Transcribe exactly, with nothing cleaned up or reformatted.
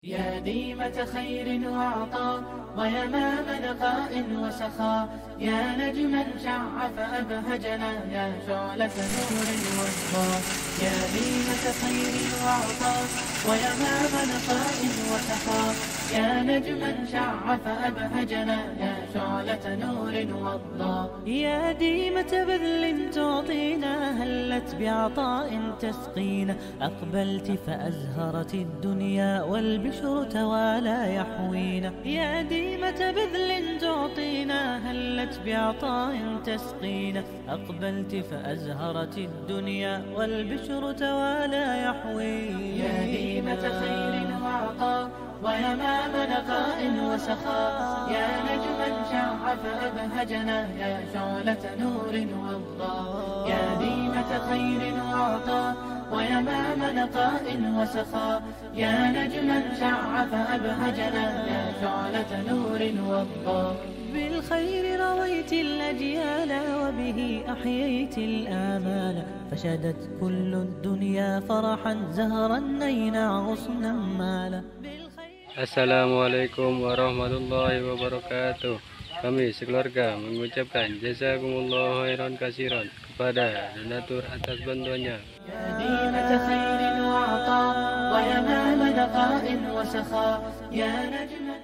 يا ديمة خير وعطاء ويمام نقاء وسخاء، يا نجما شع فأبهجنا، يا شعلة نور وضاء. يا ديمة خير وعطاء ويمام نقاء وسخاء، يا نجما شع فأبهجنا، يا شعلة نور وضاء. يا ديمة بذل تعطينا، هلت بعطاء تسقينا، أقبلت فأزهرت الدنيا والبشر توالى يحوينا. يا ديمة بذل تعطينا، هلت بعطاء تسقينا، أقبلت فأزهرت الدنيا والبشر توالى يحوينا. يا ديمة خير وعطاء ويمام نقاء وسخاء، يا نجما شع فأبهجنا، يا شعلة نور وضاء. يا ديمة خير وعطاء ويمام نقاء وسخاء، يا نجما شع فأبهجنا، يا شعلة نور وضاء. بالخير رويت الأجيال وبه أحييت الآمال، فشدت كل الدنيا فرحا زهرا نينا غصنا مالا. Assalamualaikum warahmatullahi wabarakatuh. Kami sekeluarga mengucapkan jazakumullah khairan kasiran kepada donatur atas bantuannya. يا ديمة خير وعطاء ويمام نقاء وسخاء، يا نجم